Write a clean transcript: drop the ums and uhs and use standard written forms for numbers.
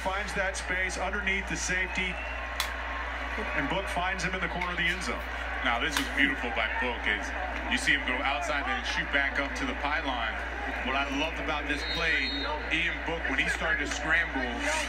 finds that space underneath the safety, and Book finds him in the corner of the end zone. Now, this was beautiful by Book. Is you see him go outside and shoot back up to the pylon. What I loved about this play, Ian Book, when he started to scramble,